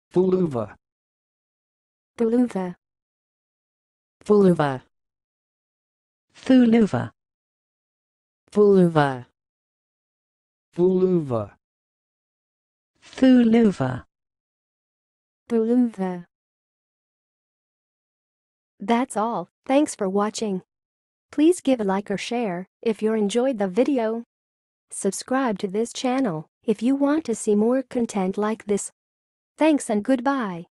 Thuluva. Thuluva. Thuluva. Thuluva. Thuluva. Thuluva. Thuluva. Thuluva. That's all. Thanks for watching. Please give a like or share if you enjoyed the video. Subscribe to this channel if you want to see more content like this. Thanks and goodbye.